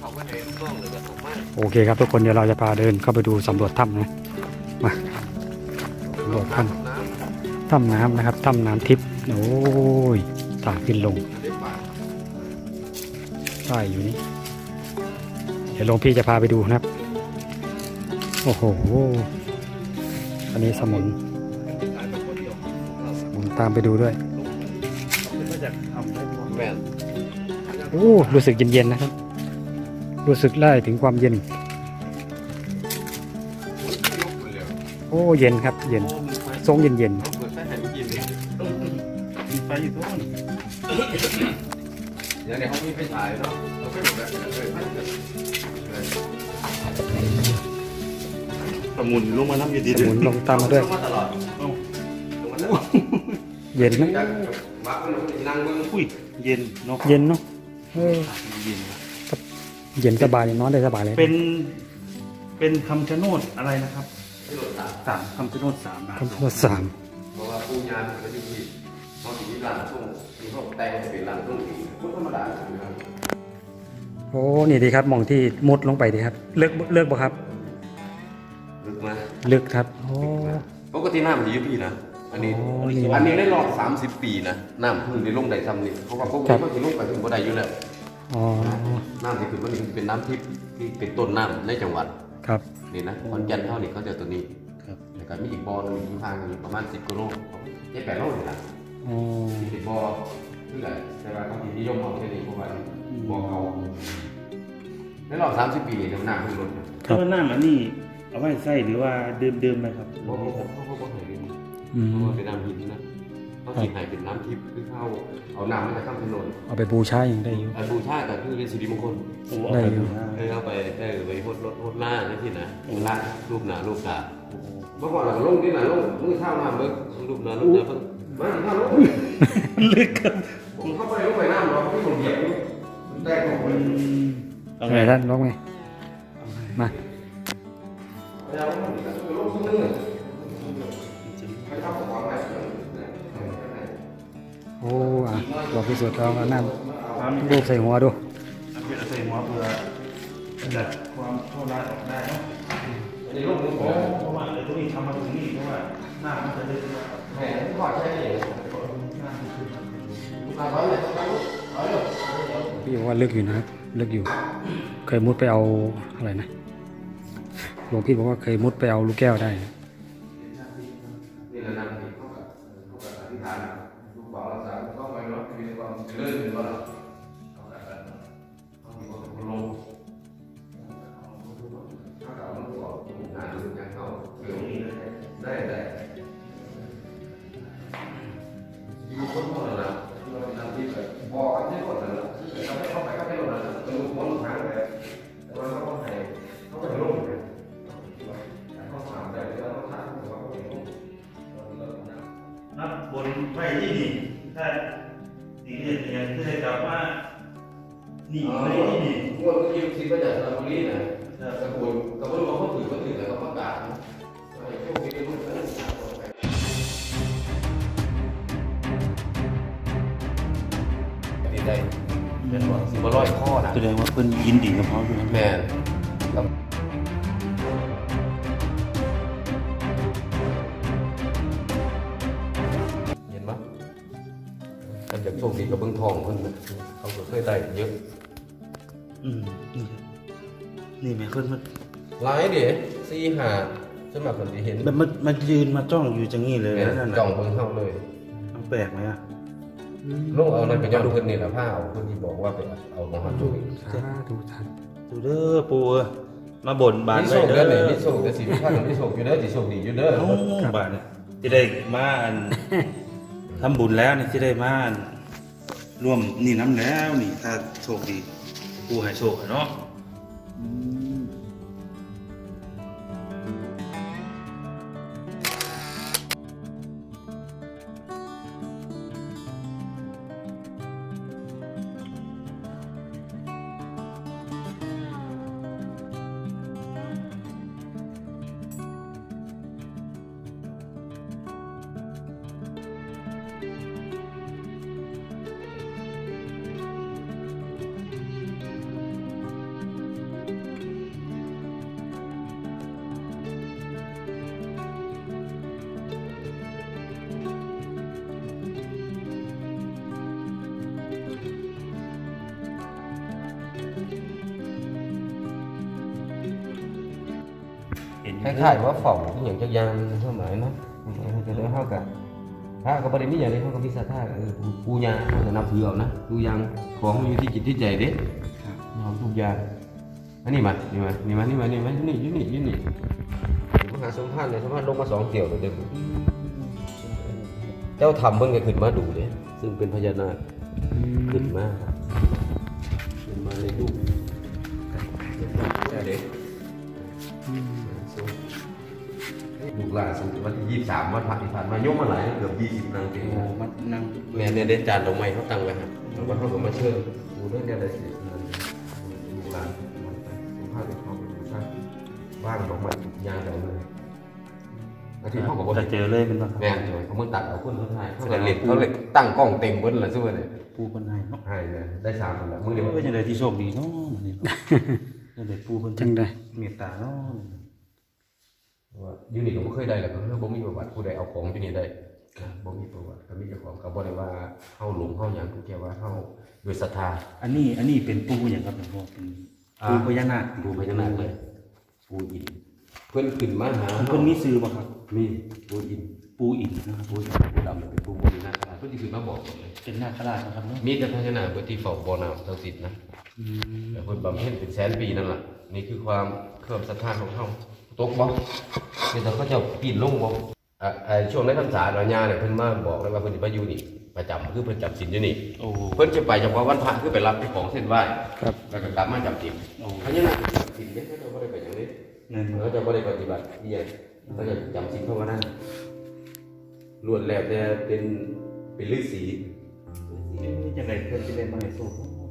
โอเคครับทุกคนเดี๋ยวเราจะพาเดินเข้าไปดูสำรวจถ้ำนะมาสำรวจถ้ำน้ำนะครับถ้ำน้ำทิพย์โอ้ยตาขึ้นลงใช่อยู่นี่เดี๋ยวหลวงพี่จะพาไปดูนะครับโอ้โหอันนี้สมุนตามไปดูด้วยโอ้รู้สึกเย็นๆนะครับรู้สึกได้ถึงความเย็นโอ้เย็นครับเย็นทรงเย็นมีไฟอยู่ตรงนั้นเดี๋ยวเขามีไฟฉายเนาะเราไปดูแบบสมุนลงมาน้ำเย็นดีสมุนลงตามมาด้วยเย็นนะอุ้ยเย็นเนาะเย็นเนาะเย็นสบายนอนได้สบายเลยเป็นคำชะโนดอะไรนะครับคำชะโนด3นะคำชะโนด3 เพราะว่าผู้งานมันจะมีเขาถึงที่ร้านช่วงที่เขาแต่งเป็นร้านช่วงที่พุทธธรรมดานะครับโอ้นี่ดีครับมองที่มุดลงไปดีครับเลือกบ่ครับลึกไหมลึกครับโอ้ปกติน้ำมันดีพี่นะอันนี้ได้รอบ30 ปีนะน้ำพึ่งได้ลงได้ซ้ำนี่เพราะว่าพวกนี้เขาจะลงไปถึงบ่ได้อยู่แล้วน้ำที่คือวันนี้เป็นน้ำทิพย์ที่เป็นต้นน้ำในจังหวัดครับนี่นะขอนแก่นเท่านี้เขาเจอตัวนี้แล้วก็มีอีกบ่อนึงอยู่ห่างกันประมาณ10 กิโล7-8 โลนี่แหละ10 บ่อคืออะไรแต่ว่าเขานิยมเอาแค่นี้เพราะว่าบ่อเขาในรอบ30 ปีนี่น้ำพึ่งลดถ้าว่าน้ำอันนี้เอาไว้ใส่หรือว่าดื่มไหมครับบ่เคยดื่มเพราะว่าเป็นน้ำหินนะเขาสิให้เป็นน้ำทิพย์คือเข้าเอาน้ำมาจากข้ามถนนเอาไปบูชาอย่างได้อยู่บูชาก็คือเป็นสิริมงคลได้อยู่เอาไปโหดล่าได้ที่นะล่ารูปหนารูปตาเมื่อก่อนเราลงที่ไหนลงมือเท้าน้ำเบิกรูปหนาเพิ่งมาถึงข้าวลงลึกครับผมเข้าไปลงไปน้ำเราที่ผมเหยียบได้ของมันไงท่านลงไงมาโอ้บอกพิสูจน์เราน้ำรูปใส่หัวดูใส่หัวเพื่อดัดความชั่วร้ายออกได้เนาะเพราะว่าเลยต้องมีทำมาตรงนี้เพราะว่าหน้ามันจะได้แหมถอดใช่ไหมพี่บอกว่าลึกอยู่นะครับลึกอยู่เคยมุดไปเอาอะไรนะหลวงพี่บอกว่าเคยมุดไปเอาลูกแก้วได้นับบนไฟที่นี่ถ้าดีเด่นอย่างที่ได้กล่าวว่าหนีไม่ที่นี่งวดเมื่อกี้คิดว่าจะสระบุรีนะสกุลกับว่าเขาถือแต่เขาประกาศดีได้เป็นว่า10-100 ข้อนะแสดงว่าเพิ่นยินดีกับเขาอยู่นะแม่เห็นไหมกันจากโชคดีกับเบื้องทองเพิ่นเขาเคยได้เยอะนี่แม่เพิ่นมันหลายดิ4-5สำหรับคนที่เห็นแบบมันยืนมาจ้องอยู่จังงี้เลยนั่นจ้องเบิ่งเฮาเลยมันแปลกไหมอ่ะลงเอานั่นก็ย้อนเพิ่นนี่แหละผ้าเอาเพิ่นที่บอกว่าไปเอาของฮัจุยดูเด้อปู่มาบ่นบานไว้เด้อนี่โชคแต่สิท่านนี่โชคอยู่เด้อสิโชคดีอยู่เด้อบานจะได้มาทำบุญแล้วนี่จะได้มาร่วมนี่น้ำแล้วนี่ถ้าโชคดีปู่ให้โชคเนาะคล้ายๆว่าฝ่องที่อย่างจักยานสมัยเนาะจะได้เท่ากันถ้าก็บ่ได้มีอย่างนี้เขาก็มีศรัทธาปูยาเขาจะนับถือเอานะทุกอย่างของมันอยู่ที่จิตที่ใจเด้ยอมทุกอย่างอันนี้มานี่มหาสมภารเนี่ยสมภารลงมา2เที่ยวเลยเด้อเจ้าทำเพิ่งจะขึ้นมาดูเลยซึ่งเป็นพญานาคขึ้นมาในรูปเด็กลูกหลานสุดวันที่23วันพระที่ผ่านมาโยมมาหลายเกือบ20นางเต็มมานั่งแม่เนี่ยได้จานดอกไม้เขาตั้งไว้ครับแล้วก็เขาก็มาเชิญดูเรื่องเนี่ยได้สิลูกหลานสุภาพเป็นเขาเป็นชาติว่างดอกไม้ยางแต่เลยอาทิตย์เขาบอกว่าจะเจอเลยเป็นบ้างแม่เลยเขาเมื่อตัดเอาคนเขาถ่ายเขาเลยตั้งกล้องเต็มเบิ้ลเลยสู้เลยปูคนให้เนาะให้เลยได้3คนแล้วมือเดียวเพื่อจะได้ที่โชคดีเนาะจะได้ปูคนจังได้เมตตาเนาะว่ายูนิตผมเคยได้แหละก็บ่มีประวัติผู้ใดเอาของยูนิตได้บ่มีประวัติก็มีเจ้าของก็บ่ได้ว่าเฮาหลงเฮาหยังคือแค่ว่าเฮาโดยศรัทธาอันนี้เป็นปูอย่างครับหลวงพ่อเป็นปูพญานาคดูพญานาคเลยปูอินเพิ่นขึ้นมาหาเพิ่นมีซื้อบ่ครับมีปูอินปูอินนะครับปูดำเป็นปูบริณาคราชเพิ่นสิขึ้นมาบอกเลยเป็นนาคราชนะครับเนาะมีแต่พญานาคเพิ่นที่เฝ้าบ่อน้ำศักดิ์สิทธิ์นะแต่เพิ่นบำเพ็ญเป็นแสนปีนั่นล่ะนี่คือความเคารพศรัทธาของเฮาตกบ่คือถ้าเขาเจ้าปีนลงบ่ช่วงในพรรษาหน่อยญาเนี่ยเพิ่นมาบอกเลยว่าเพิ่นสิมาอยู่นี่ประจำคือเพิ่นจำศีลอยู่นี่โอ้เพิ่นจะไปเฉพาะวันพระคือไปรับของเส้นไหว้ครับแล้วก็กลับมาจำศีลโอ้พญานาคจำศีลเนี่ยเขาจะบ่ได้ไปอย่างนี้เงินเขาจะบ่ได้ปฏิบัติที่ใหญ่เขาจะจำศีลภาวนาล้วนแล้วแต่เป็นฤาษีจะได้เพิ่นจะได้มาให้สู้